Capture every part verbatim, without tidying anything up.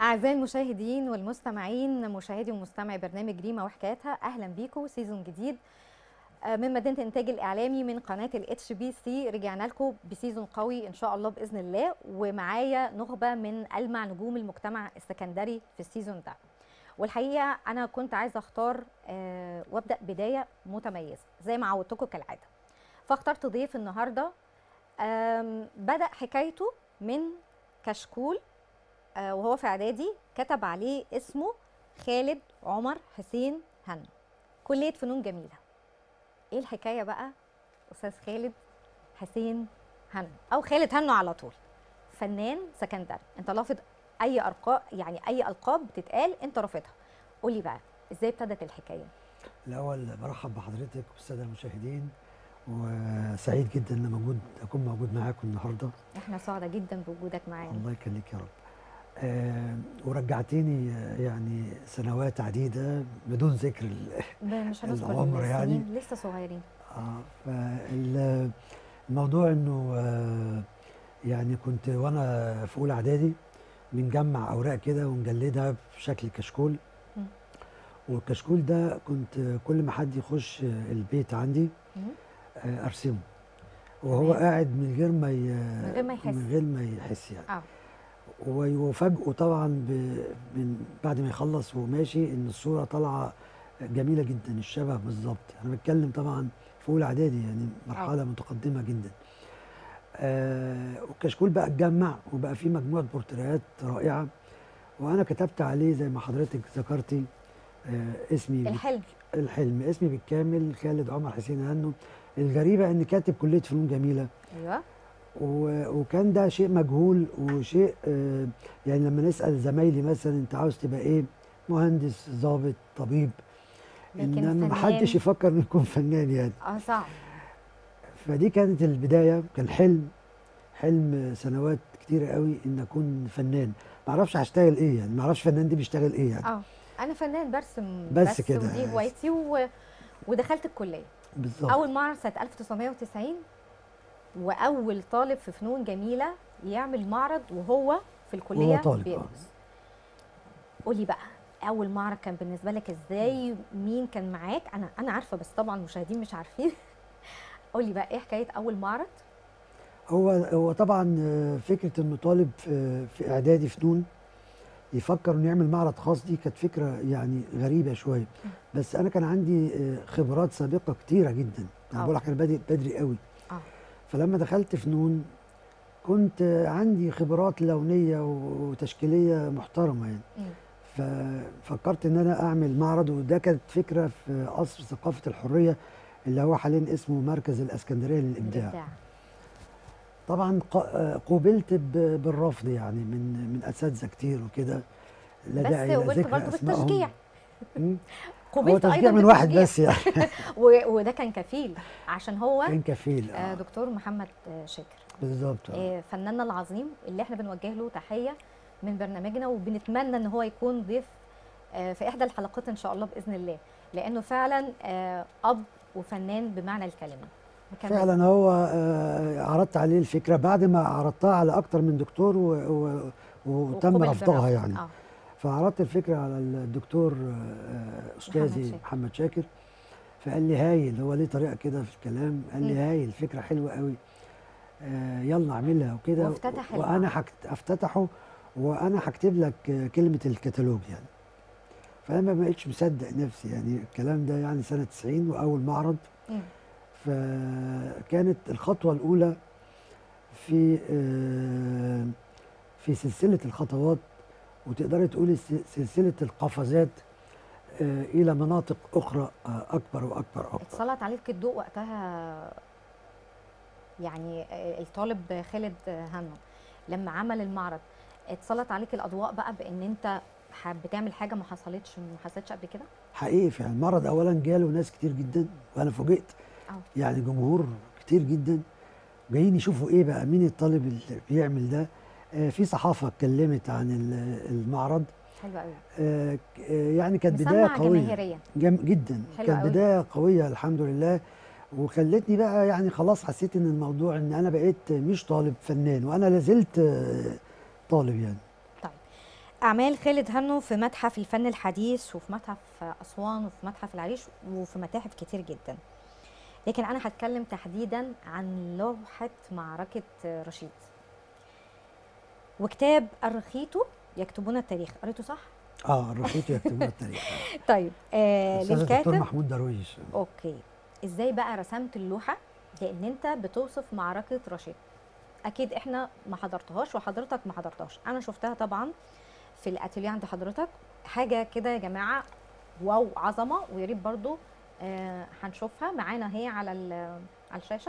أعزائي المشاهدين والمستمعين، مشاهدي ومستمعي برنامج ريما وحكاياتها، أهلا بيكم سيزون جديد من مدينة الإنتاج الإعلامي من قناة الاتش بي سي. رجعنا لكم بسيزون قوي إن شاء الله بإذن الله، ومعايا نخبة من ألمع نجوم المجتمع السكندري في السيزون ده. والحقيقة أنا كنت عايزة أختار أه وأبدأ بداية متميزة زي ما عودتكم كالعادة، فاخترت ضيف النهاردة بدأ حكايته من كشكول وهو في اعدادي، كتب عليه اسمه خالد عمر حسين هنو، كلية فنون جميلة. ايه الحكاية بقى؟ استاذ خالد حسين هنو او خالد هنو على طول، فنان سكندري. انت رافض اي ارقام، يعني اي القاب بتتقال انت رافضها. قولي بقى ازاي ابتدت الحكاية؟ الاول برحب بحضرتك والساده المشاهدين، وسعيد جدا ان موجود اكون موجود معاكم النهارده. احنا سعداء جدا بوجودك معانا. الله يخليك يا رب. آه ورجعتني يعني سنوات عديده بدون ذكر مش هنذكر العمر، يعني لسه صغيرين. اه فالموضوع انه آه يعني كنت وانا في اولى اعدادي بنجمع اوراق كده ونجلدها في شكل كشكول، والكشكول ده كنت كل ما حد يخش البيت عندي آه ارسمه وهو قاعد من غير ما ي... من غير ما يحس من غير ما يحس يعني اه ويفاجئه طبعا ب... من بعد ما يخلص وماشي ان الصوره طالعه جميله جدا، الشبه بالظبط. انا بتكلم طبعا في اولى اعدادي، يعني مرحله أوه. متقدمه جدا. آه والكشكول بقى اتجمع وبقى فيه مجموعه بورتريهات رائعه، وانا كتبت عليه زي ما حضرتك ذكرتي آه اسمي الحلم بك... الحلم اسمي بالكامل خالد عمر حسين هنو. الغريبه ان كاتب كليه فنون جميله. ايوه. وكان ده شيء مجهول وشيء آه يعني لما نسال زمايلي مثلا انت عاوز تبقى ايه، مهندس، ضابط، طبيب، انما ما حدش يفكر انه يكون فنان يعني. اه صعب. فدي كانت البدايه، كان حلم حلم سنوات كتيره قوي ان اكون فنان. ما اعرفش هشتغل ايه، يعني ما اعرفش فنان دي بيشتغل ايه يعني. اه انا فنان برسم بس, بس كده ودي هوايتي و... ودخلت الكليه بالظبط اول معرض سنه ألف وتسعمائة وتسعين، واول طالب في فنون جميله يعمل معرض وهو في الكليه وهو طالب. بيدرس. قولي بقى اول معرض كان بالنسبه لك ازاي؟ مين كان معاك؟ انا انا عارفه بس طبعا المشاهدين مش عارفين. قولي بقى ايه حكايه اول معرض؟ هو هو طبعا فكره انه طالب في اعدادي فنون يفكر انه يعمل معرض خاص، دي كانت فكره يعني غريبه شويه، بس انا كان عندي خبرات سابقه كتيره جدا. انا بقول لك انا بادئ بدري قوي. اه فلما دخلت فنون كنت عندي خبرات لونيه وتشكيليه محترمه يعني. م. ففكرت ان انا اعمل معرض، وده كانت فكره في قصر ثقافه الحريه اللي هو حاليا اسمه مركز الاسكندريه للابداع. الإبداع. طبعا قوبلت بالرفض يعني من من اساتذه كتير وكده، لا داعي الى ذكر برضه بالتشجيع. هو تشجيع من واحد بس يعني. وده كان كفيل، عشان هو كان كفيل آه دكتور محمد شاكر بالظبط، آه فناننا العظيم اللي احنا بنوجه له تحيه من برنامجنا، وبنتمنى ان هو يكون ضيف آه في احدى الحلقات ان شاء الله باذن الله، لانه فعلا آه اب وفنان بمعنى الكلمه. فعلا هو آه عرضت عليه الفكره بعد ما عرضتها على اكتر من دكتور و و وتم رفضها يعني. آه. فعرضت الفكره على الدكتور آه استاذي محمد, محمد شاكر، فقال لي هايل، هو ليه طريقه كده في الكلام، قال لي هايل، فكره حلوه قوي، آه يلا اعملها وكده، وافتتح وانا هفتتحه وانا هكتب لك كلمه الكتالوج يعني. فانا ما بقتش مصدق نفسي يعني، الكلام ده يعني سنه تسعين واول معرض. م. فكانت الخطوة الأولى في في سلسلة الخطوات، وتقدري تقولي سلسلة القفزات إلى مناطق أخرى أكبر وأكبر أكبر. اتسلط عليك الضوء وقتها يعني الطالب خالد هنو لما عمل المعرض، اتسلط عليك الأضواء بقى بإن أنت بتعمل حاجة ما حصلتش ما حصلتش قبل كده؟ حقيقي فعلا المعرض أولا جاله ناس كتير جدا، وأنا فوجئت. أوه. يعني جمهور كتير جدا جايين يشوفوا ايه بقى، مين الطالب اللي بيعمل ده. آه في صحافه اتكلمت عن المعرض. حلو قوي. آه يعني كانت بدايه قويه جماهيريا جم جدا، كانت بدايه قويه الحمد لله، وخلتني بقى يعني خلاص حسيت ان الموضوع ان انا بقيت مش طالب فنان، وانا لازلت طالب يعني. طيب اعمال خالد هانو في متحف الفن الحديث وفي متحف اسوان وفي متحف العريش وفي متاحف كتير جدا، لكن انا هتكلم تحديدا عن لوحه معركه رشيد وكتاب الرخيتو يكتبون التاريخ. قريته صح؟ اه الرخيتو يكتبون التاريخ. طيب آه الدكتور للكاتب محمود درويش. اوكي، ازاي بقى رسمت اللوحه؟ لان انت بتوصف معركه رشيد، اكيد احنا ما حضرتهاش وحضرتك ما حضرتهاش، انا شفتها طبعا في الاتيليه عند حضرتك. حاجه كده يا جماعه واو عظمه، ويا ريت برضو آه هنشوفها معانا هي على على الشاشه.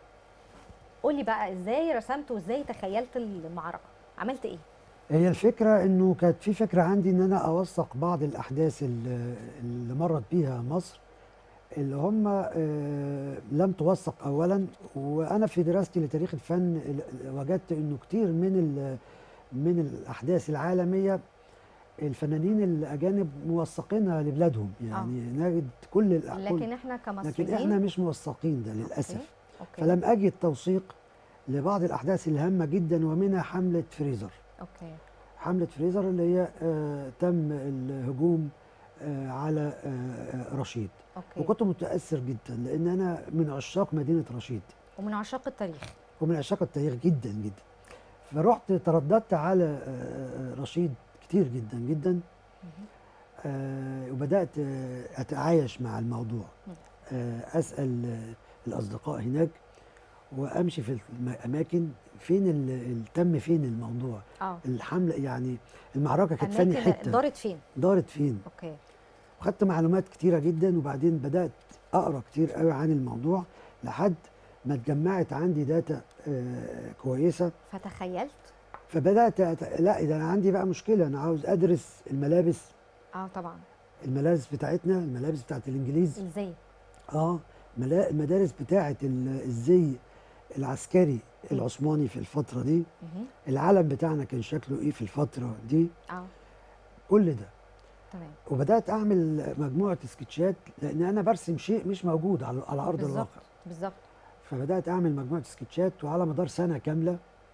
قولي بقى ازاي رسمت وازاي تخيلت المعركه، عملت ايه؟ هي الفكره انه كانت في فكره عندي ان انا اوثق بعض الاحداث اللي, اللي مرت بيها مصر، اللي هم آه لم توثق اولا. وانا في دراستي لتاريخ الفن وجدت انه كتير من من الاحداث العالميه الفنانين الاجانب موثقينها لبلادهم، يعني آه. نجد كل لكن احنا كمصريين لكن احنا مش موثقين ده للاسف. أوكي. أوكي. فلم اجد توثيق لبعض الاحداث الهامه جدا، ومنها حمله فريزر. اوكي. حمله فريزر اللي هي آه تم الهجوم آه على آه رشيد. أوكي. وكنت متاثر جدا لان انا من عشاق مدينه رشيد ومن عشاق التاريخ ومن عشاق التاريخ جدا جدا. فرحت ترددت على آه رشيد كتير جدا جدا، آه وبدات آه اتعايش مع الموضوع، آه اسال آه الاصدقاء هناك وامشي في الاماكن فين تم فين الموضوع. اه الحمله يعني المعركه كانت فاني حته دارت فين دارت فين اوكي. وخدت معلومات كتيره جدا، وبعدين بدات اقرا كتير قوي عن الموضوع لحد ما اتجمعت عندي داتا آه كويسه. فتخيلت فبدات أت... لا اذا انا عندي بقى مشكله، انا عاوز ادرس الملابس. اه طبعا الملابس بتاعتنا، الملابس بتاعت الانجليز، الزي اه ملا... المدارس بتاعت الزي العسكري العثماني في الفتره دي. مه. العلم بتاعنا كان شكله ايه في الفتره دي. اه كل ده تمام. وبدات اعمل مجموعه سكتشات لان انا برسم شيء مش موجود على على ارض بالزبط. الواقع. بالظبط. فبدات اعمل مجموعه سكتشات، وعلى مدار سنه كامله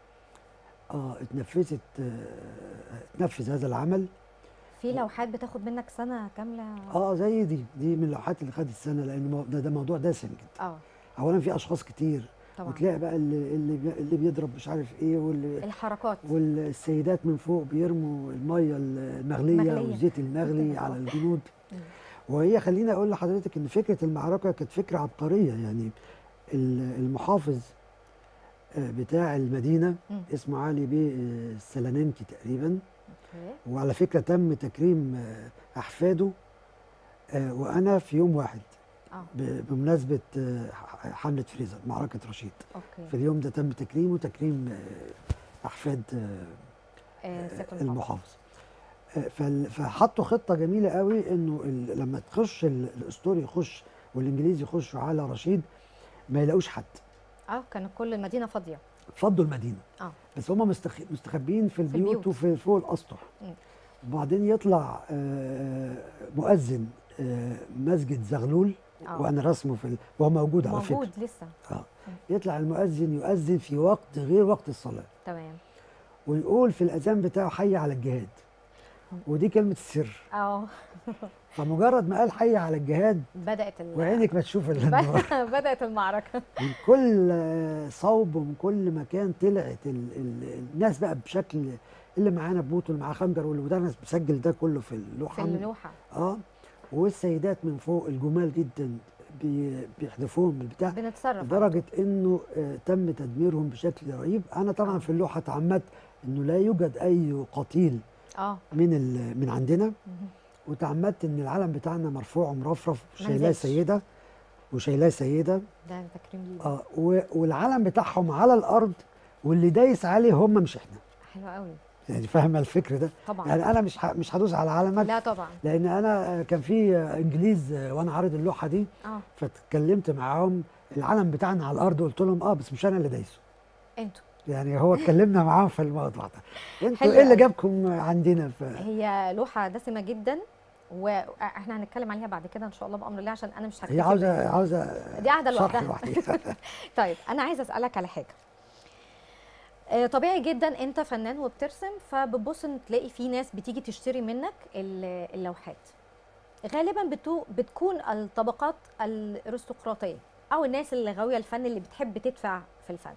اه اتنفذت آه اتنفذ هذا العمل. في لوحات بتاخد منك سنه كامله؟ اه زي دي دي من اللوحات اللي خدت سنه، لان ده, ده موضوع دسم جدا. اه اولا في اشخاص كتير طبعا. وتلاقي بقى اللي اللي اللي بيضرب مش عارف ايه، واللي الحركات، والسيدات من فوق بيرموا الميه المغليه مغلية. والزيت المغلي على الجنود. وهي خليني اقول لحضرتك ان فكره المعركه كانت فكره عبقريه. يعني المحافظ بتاع المدينه م. اسمه علي بيه السلاننكي تقريبا. اوكي. وعلى فكره تم تكريم احفاده وانا في يوم واحد اه بمناسبه حمله فريزر معركه رشيد. اوكي. في اليوم ده تم تكريمه تكريم احفاد آه المحافظ. فحطوا خطه جميله قوي انه لما تخش الاسطوري يخش والانجليزي يخشوا على رشيد ما يلاقوش حد. اه كانت كل المدينه فاضيه. فضوا المدينه. اه بس هم مستخ... مستخبيين في البيوت, البيوت. وفي فوق الاسطح. وبعدين يطلع مؤذن مسجد زغلول. أوه. وانا رسمه في ال... وهو موجود على فكره موجود لسه. اه يطلع المؤذن يؤذن في وقت غير وقت الصلاه. تمام. ويقول في الاذان بتاعه حي على الجهاد. ودي كلمه السر. اه فمجرد ما قال حي على الجهاد بدات ال... وعينك ما تشوف الا بدات المعركه. من كل صوب ومن كل مكان طلعت ال... ال... الناس بقى بشكل اللي معانا بوت واللي معاه خنجر واللي وده ناس مسجل ده كله في اللوحه. في اللوحه اه والسيدات من فوق الجمال جدا بي... بيحذفوهم بالبتاع. بنتصرف لدرجه انه آه تم تدميرهم بشكل رهيب. انا طبعا في اللوحه تعمدت انه لا يوجد اي قتيل اه من ال... من عندنا. وتعمدت ان العلم بتاعنا مرفوع ومرفرف وشايلاه سيده وشايلاه سيده. ده تكريم لينا. اه و... والعلم بتاعهم على الارض واللي دايس عليه هم مش احنا. حلو قوي. يعني فاهمه الفكر ده؟ طبعا. يعني انا مش ح... مش هدوس على علمك. لا طبعا. لان انا كان في انجليز وانا عارض اللوحه دي. اه فاتكلمت معاهم العلم بتاعنا على الارض قلت لهم اه بس مش انا اللي دايسه. انتوا يعني هو اتكلمنا معاهم في الموضوع ده. انتوا ايه اللي جابكم عندنا؟ ف... هي لوحه دسمه جدا واحنا هنتكلم عليها بعد كده ان شاء الله بامر الله، عشان انا مش هكتفي. هي عاوزه عاوزه دي قاعده لوحدها. طيب انا عايزه اسالك على حاجه. آه، طبيعي جدا انت فنان وبترسم، فبتبص ان تلاقي في ناس بتيجي تشتري منك ال- اللوحات. غالبا بتو بتكون الطبقات الارستقراطيه او الناس اللي غاويه الفن، اللي بتحب تدفع في الفن.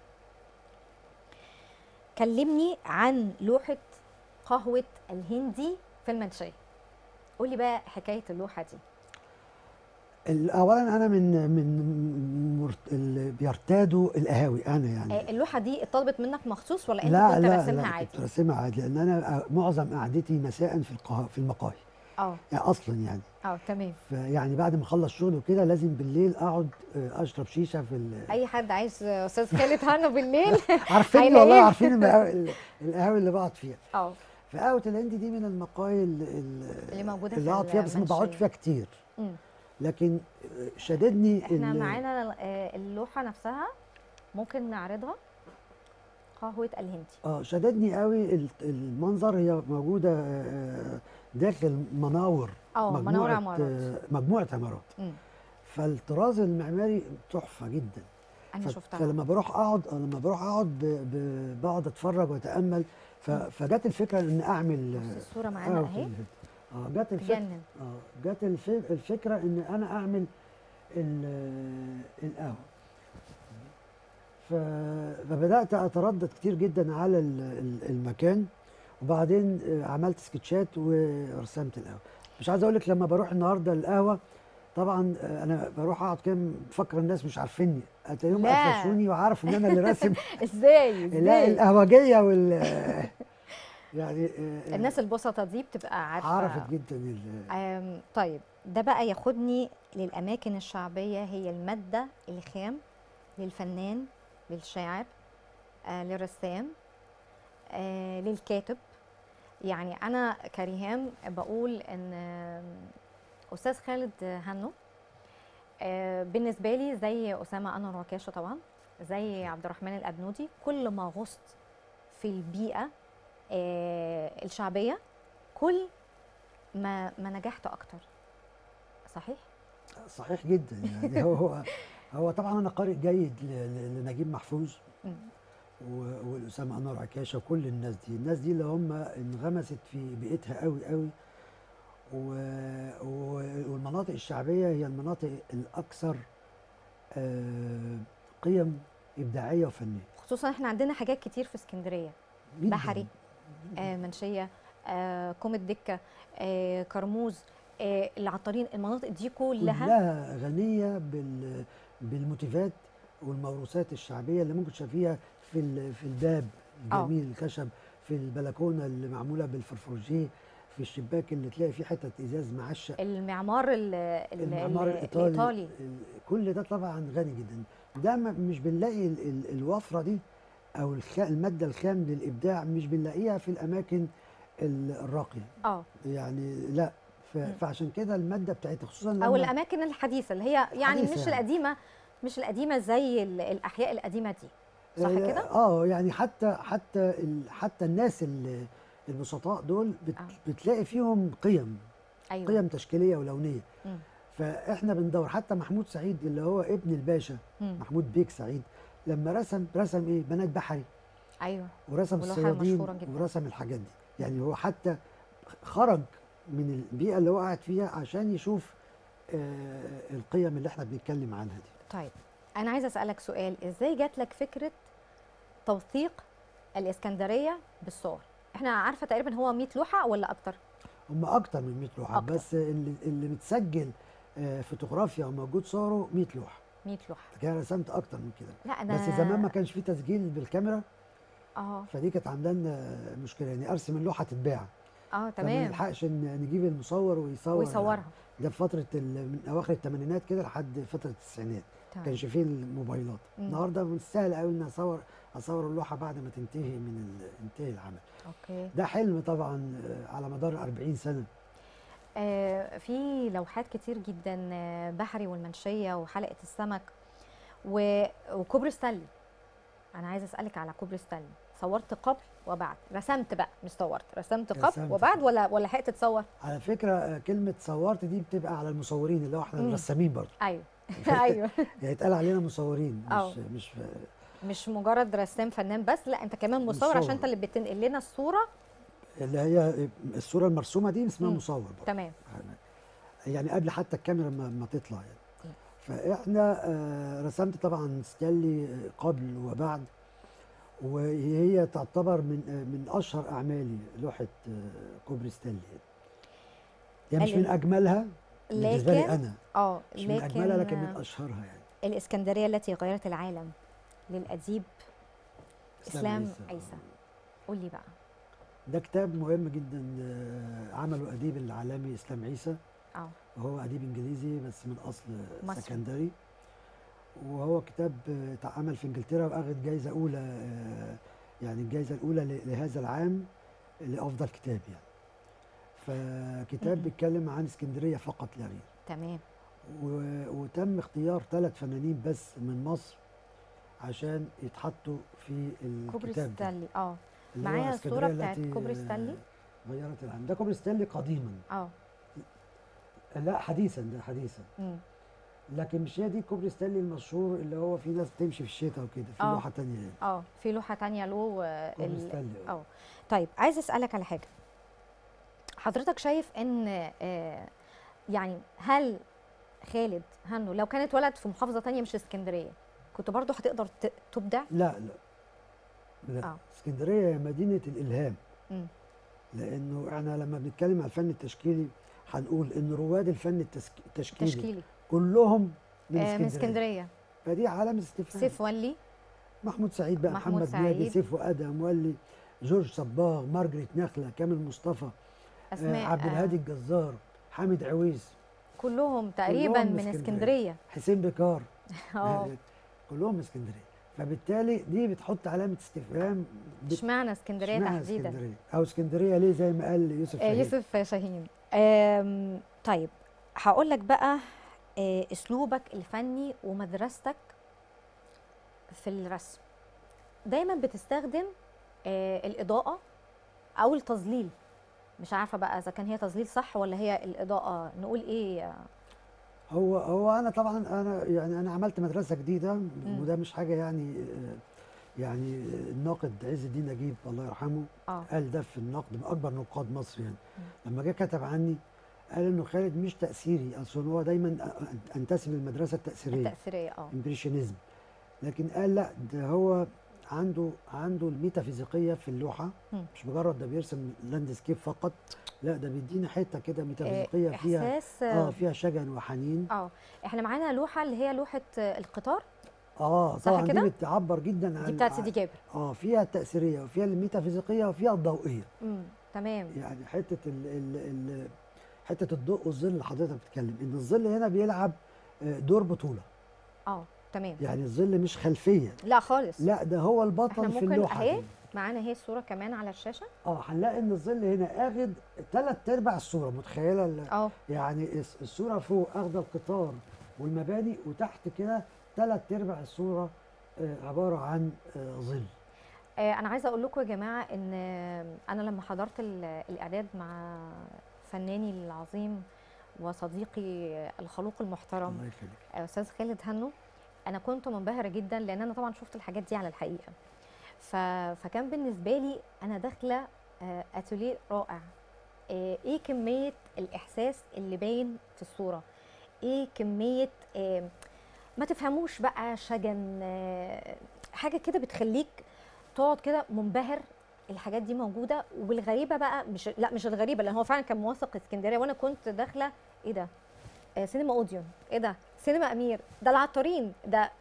كلمني عن لوحه قهوه الهندي في المنشيه. قولي بقى حكايه اللوحه دي. ال- اولا انا من من مرت- اللي بيرتادوا القهاوي انا يعني. آه، اللوحه دي اتطلبت منك مخصوص ولا انت لا كنت لا راسمها لا عادي؟ كنت راسمها عادي، لان انا معظم قعدتي مساء في القهوه في المقاهي اه يعني اصلا يعني. اه تمام. فيعني بعد ما اخلص شغل وكده لازم بالليل اقعد آه، اشرب شيشه في ال- اي حد عايز استاذ خالد هانو بالليل عارفيني هيلاقيه. والله، عارفين المقاهي ال- القهاوي اللي بقعد فيها. اه فقهوه الهندي دي من المقاهي ال- ال- اللي موجوده اللي في اقعد فيها، بس ما بقعدش المنشيه. فيها كتير. مم. لكن شددني احنا ال- معانا آه، اللوحه نفسها، ممكن نعرضها. قهوه الهندي. اه شددني قوي ال- المنظر. هي موجوده آه، داخل مناور اه مناور مجموعه عمارات. آه، مجموعه عمارات. مم. فالطراز المعماري تحفه جدا. انا ف- شفتها. فلما بروح اقعد لما بروح اقعد ب- ب- بقعد اتفرج واتامل. ف- فجت الفكره ان اعمل بص الصوره آه، معانا قهوة اهي. الهند. اه جت الفكره تجنن. اه جت الف- الفكره ان انا اعمل ال- القهوه. ف- فبدات اتردد كتير جدا على ال- ال- المكان، وبعدين آه، عملت سكتشات ورسمت القهوه. مش عايز اقول لك لما بروح النهارده القهوه، طبعا آه، انا بروح اقعد كده بفكر الناس مش عارفيني، هتلاقيهم لا. قفشوني وعارف ان انا اللي راسم. ازاي لا ازاي القهوجيه وال يعني آه، الناس البسطه دي بتبقى عارفه. عرفت جدا ال- آم، طيب ده بقى ياخدني للاماكن الشعبيه، هي الماده الخام للفنان، للشاعر، آه للرسام، آه للكاتب. يعني انا كريهام بقول ان آم، استاذ خالد هانو آه بالنسبه لي زي اسامه انور عكاشه طبعا، زي عبد الرحمن الابنودي. كل ما غصت في البيئه آه الشعبيه، كل ما ما نجحت اكتر. صحيح؟ صحيح جدا يعني. هو هو هو طبعا انا قارئ جيد ل- ل- لنجيب محفوظ مم. و- والاسامه انور عكاشه وكل الناس دي. الناس دي اللي هم انغمست في بيئتها قوي قوي. و- و- والمناطق الشعبيه هي المناطق الاكثر آه، قيم ابداعيه وفنيه خصوصا احنا عندنا حاجات كتير في اسكندريه، جداً. بحري، آه منشيه، آه كوم الدكه، آه كرموز، آه العطارين. المناطق دي كلها كلها غنيه بال بالموتيفات والموروثات الشعبيه اللي ممكن تشوفيها في ال- في الباب آه. الجميل الخشب، في البلكونه اللي معموله بالفرفورجيه، في الشباك اللي تلاقي فيه حته ازاز معشق، المعمار ال ال المعمار ال- الايطالي. الايطالي. ال- كل ده طبعا غني جدا. ده ما- مش بنلاقي ال- ال- الوفره دي او الخ- الماده الخام للابداع مش بنلاقيها في الاماكن ال- الراقيه اه يعني. لا ف- مم. فعشان كده الماده بتاعتها خصوصا او لما الاماكن الحديثه اللي هي يعني حديثة مش يعني. القديمه، مش القديمه زي ال- الاحياء القديمه دي. صح آه، كده؟ اه يعني حتى حتى ال- حتى الناس ال- البسطاء دول بت آه. بتلاقي فيهم قيم ايوه. قيم تشكيليه ولونيه. مم. فاحنا بندور. حتى محمود سعيد اللي هو ابن الباشا مم. محمود بيك سعيد، لما رسم رسم ايه؟ بنات بحري، ايوه. ورسم ولوحة الصيادين، مشهورة جدا. ورسم الحاجات دي. يعني هو حتى خرج من البيئه اللي هو قاعد فيها عشان يشوف آه القيم اللي احنا بنتكلم عنها دي. طيب انا عايزه اسالك سؤال، ازاي جات لك فكره توثيق الاسكندريه بالصور؟ احنا عارفه تقريبا هو مية لوحه ولا اكتر؟ هم اكتر من مية لوحه، أكتر. بس اللي, اللي متسجل آه فوتوغرافيا وموجود صوره مية لوحه. مية لوحه. لكن انا رسمت اكتر من كده. لا انا بس زمان ما كانش فيه تسجيل بالكاميرا، اه فدي كانت عامله لنا مشكله. يعني ارسم اللوحه تتباع، اه فما تمام. نلحقش ن- نجيب المصور ويصور. ويصورها. ده في فتره ال- من اواخر الثمانينات كده لحد فتره التسعينات ما تمام. كانش فيه الموبايلات. مم. النهارده من السهل قوي ان اصور اصور اللوحه بعد ما تنتهي من ال- ينتهي العمل. اوكي. ده حلم طبعا آه، على مدار أربعين سنه. آه في لوحات كتير جدا، آه، بحري والمنشيه وحلقه السمك و... وكوبري ستانلي. انا عايزه اسالك على كوبري ستانلي، صورت قبل وبعد؟ رسمت بقى مش صورت، رسمت قبل رسمت. وبعد ولا ولا لحقت تصور؟ على فكره آه، كلمه صورت دي بتبقى على المصورين اللي هو احنا مم. الرسامين برضه. ايوه ايوه. يعني اتقال علينا مصورين أو. مش مش مش مجرد رسام فنان بس، لا انت كمان مصور, مصور. عشان انت اللي بتنقل لنا الصوره. اللي هي الصوره المرسومه دي اسمها مم. مصور برضه. تمام. يعني قبل حتى الكاميرا ما, ما تطلع يعني. فاحنا آه رسمت طبعا ستانلي قبل وبعد، وهي تعتبر من آه من اشهر اعمالي لوحه آه كوبري ستانلي يعني. يعني مش من اجملها بالنسبه لي انا، اه مش من اجملها لكن من اشهرها يعني. الاسكندريه التي غيرت العالم للاديب اسلام عيسى, عيسى. قول لي بقى. ده كتاب مهم جدا عمله اديب العالمي اسلام عيسى. اه وهو اديب انجليزي بس من اصل مصر. سكندري، وهو كتاب اتعمل في انجلترا واخد جايزه اولى، يعني الجايزه الاولى لهذا العام لافضل كتاب يعني. فكتاب بيتكلم عن اسكندريه فقط لا غير. تمام. وتم اختيار ثلاث فنانين بس من مصر عشان يتحطوا في الكتاب كوبري ده. ستانلي. اه معايا الصوره بتاعت كوبري ستانلي. غيرت العالم. ده كوبري ستانلي قديما. اه لا حديثا، ده حديثا. مم. لكن مش هي دي كوبري ستانلي المشهور اللي هو في ناس بتمشي في الشتاء وكده، في أوه. لوحه ثانيه يعني. اه في لوحه ثانيه له كوبري ستانلي. اه طيب عايز اسالك على حاجه. حضرتك شايف ان آه يعني هل خالد هانو لو كان اتولد في محافظه ثانيه مش اسكندريه كنت برضه هتقدر تبدع؟ لا لا لا آه. اسكندريه مدينه الالهام. م. لانه احنا لما بنتكلم على الفن التشكيلي هنقول ان رواد الفن التشكيلي تشكيلي كلهم من آه اسكندريه. من اسكندريه. فدي علامه استفهام. سيف ولي، محمود سعيد بقى، محمود محمد ناجي، سيف وادم ولي، جورج صباغ، مارجريت نخله، كامل مصطفى، اسماء آه عبد الهادي آه. الجزار، حامد عويس، كلهم تقريبا كلهم من اسكندريه. اسكندريه. حسين بكار اه كلهم من اسكندريه. فبالتالي دي بتحط علامه استفهام. اشمعنى اسكندريه تحديدا؟ اسكندريه او اسكندريه ليه زي ما قال يوسف شاهين. يوسف شاهين. طيب هقول لك بقى اسلوبك الفني ومدرستك في الرسم. دايما بتستخدم الاضاءه او التظليل، مش عارفه بقى اذا كان هي تظليل صح ولا هي الاضاءه نقول ايه. هو هو انا طبعا انا يعني انا عملت مدرسه جديده م. وده مش حاجه يعني يعني الناقد عز الدين نجيب الله يرحمه آه. قال ده في النقد من اكبر نقاد مصر يعني. م. لما جه كتب عني قال انه خالد مش تاثيري، اصل هو دايما انتسب للمدرسه التاثيريه التاثيريه اه امبريشنزم، لكن قال لا ده هو عنده عنده الميتافيزيقيه في اللوحه. م. مش مجرد ده بيرسم لاندسكيب فقط، لا ده بيدينا حته كده ميتافيزيقيه فيها إحساس اه فيها شجن وحنين. اه احنا معانا لوحه اللي هي لوحه القطار. اه طبعا دي بتعبر جدا عن دي بتاعت سيدي جابر. اه فيها التاثيريه وفيها الميتافيزيقيه وفيها الضوئيه. امم تمام. يعني حته ال ال ال حته الضوء والظل اللي حضرتك بتتكلم ان الظل هنا بيلعب دور بطوله. اه تمام. يعني الظل مش خلفيه، لا خالص، لا ده هو البطل في اللوحه. اهي معانا اهي الصوره كمان على الشاشه. اه هنلاقي ان الظل هنا اخد ثلاث ارباع الصوره، متخيله؟ اه يعني الصوره فوق اخده القطار والمباني، وتحت كده ثلاث ارباع الصوره آه عباره عن آه ظل. آه انا عايزه اقول لكم يا جماعه ان انا لما حضرت الاعداد مع فناني العظيم وصديقي الخلوق المحترم الله يخليك استاذ خالد هانو، انا كنت منبهره جدا لان انا طبعا شفت الحاجات دي على الحقيقه. ف... فكان بالنسبه لي انا داخله اتوليه رائع. ايه كميه الاحساس اللي باين في الصوره، ايه كميه ما تفهموش بقى شجن، حاجه كده بتخليك تقعد كده منبهر. الحاجات دي موجوده، والغريبه بقى مش لا مش الغريبه لان هو فعلا كان موثق اسكندريه، وانا كنت داخله ايه ده؟ سينما اوديون، ايه ده؟ سينما امير، ده العطارين ده،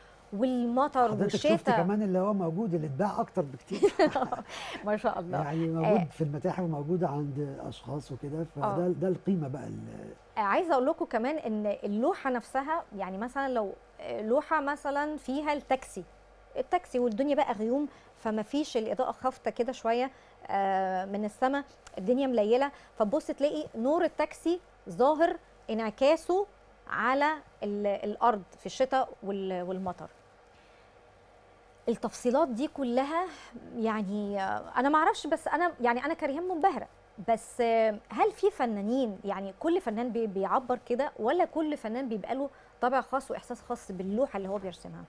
والمطر والشتاء. شفت كمان اللي هو موجود اللي اتباع اكتر بكتير ما شاء الله. يعني موجود آه. في المتاحف وموجود عند اشخاص وكده، فده آه. ده القيمه بقى. آه عايزه اقول لكم كمان ان اللوحه نفسها، يعني مثلا لو لوحه مثلا فيها التاكسي التاكسي والدنيا بقى غيوم، فما فيش الاضاءه خافته كده شويه آه من السماء، الدنيا مليله، فتبص تلاقي نور التاكسي ظاهر انعكاسه على الارض في الشتاء والمطر. التفصيلات دي كلها يعني انا ما اعرفش، بس انا يعني انا كريهان منبهره. بس هل في فنانين يعني كل فنان بيعبر كده، ولا كل فنان بيبقى له طابع خاص واحساس خاص باللوحه اللي هو بيرسمها؟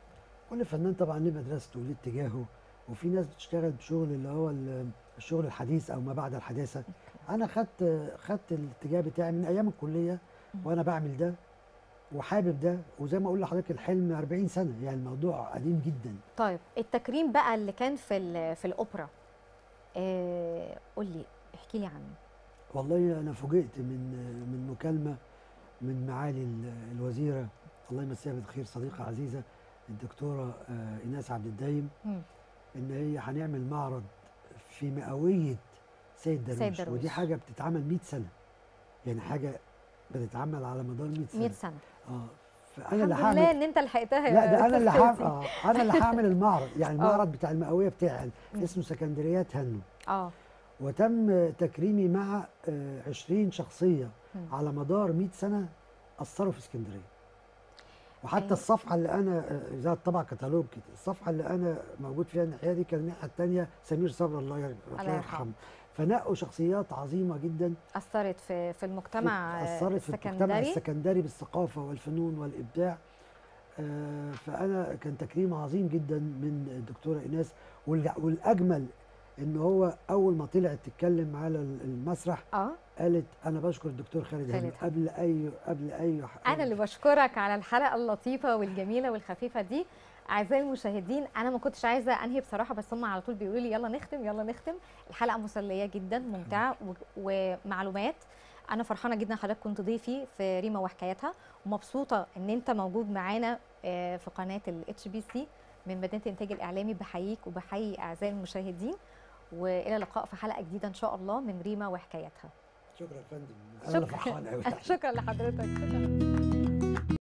كل فنان طبعا ليه مدرسته وليه اتجاهه، وفي ناس بتشتغل بشغل اللي هو ال- الشغل الحديث او ما بعد الحداثه. انا خدت خدت الاتجاه بتاعي من ايام الكليه وانا بعمل ده وحابب ده، وزي ما اقول لحضرتك الحلم أربعين سنه، يعني الموضوع قديم جدا. طيب التكريم بقى اللي كان في ال- في الاوبرا، آه قول لي، احكي لي عنه. والله انا فوجئت من من مكالمه من معالي ال- الوزيره، الله يمسيها بالخير، صديقه عزيزه الدكتوره آه، ايناس عبد الدايم، مم. ان هي هنعمل معرض في مئويه سيد درويش, سيد درويش. ودي حاجه بتتعمل مئة سنه، يعني حاجه بتتعمل على مدار مئة سنه. مئة سنه. اه فانا اللي الحمد لله هعمل. ان انت لحقتها يا لا ده انا اللي أستاذ هعمل، فوزي. اه انا اللي هعمل المعرض، يعني آه. المعرض بتاع المئويه بتاعي مم. اسمه سكندريات هنو. اه وتم تكريمي مع آه، عشرين شخصيه مم. على مدار مئة سنه اثروا في اسكندريه. وحتى أيوة. الصفحه الصفحه اللي انا اذا طبع كتالوج كده، الصفحه اللي انا موجود فيها الناحيه دي كان الناحيه الثانيه سمير صبري الله ير- الله الله يرحمه. يرحمه. فنقوا شخصيات عظيمه جدا اثرت في في المجتمع آه، اثرت في المجتمع السكندري. السكندري بالثقافه والفنون والابداع. آه، فانا كان تكريم عظيم جدا من الدكتوره ايناس، والج- والاجمل ان هو اول ما طلعت تتكلم على المسرح اه قالت انا بشكر الدكتور خالد خالد هاني هاني. قبل اي قبل اي انا اللي بشكرك على الحلقه اللطيفه والجميله والخفيفه دي. اعزائي المشاهدين، انا ما كنتش عايزه انهي بصراحه، بس هم على طول بيقولوا لي يلا نختم يلا نختم. الحلقه مسليه جدا ممتعه و- ومعلومات. انا فرحانه جدا حضرتك كنت ضيفي في ريما وحكاياتها، ومبسوطه ان انت موجود معانا آه، في قناه الاتش بي سي من مدينه الانتاج الاعلامي. بحييك وبحيي اعزائي المشاهدين، والى اللقاء في حلقه جديده ان شاء الله من ريما وحكاياتها. شكرا يا فندم، انا شكرا. فرحان قوي. شكرا لحضرتك. شكرا.